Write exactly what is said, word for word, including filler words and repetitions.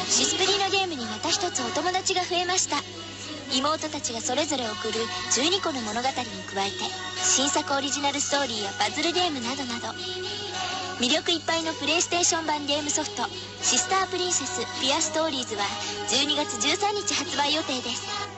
シスプリのゲームにまた一つお友達が増えました。妹たちがそれぞれ送るじゅうにこの物語に加えて、新作オリジナルストーリーやパズルゲームなどなど、魅力いっぱいのプレイステーション版ゲームソフト、シスタープリンセスピュアストーリーズはじゅうにがつじゅうさんにち発売予定です。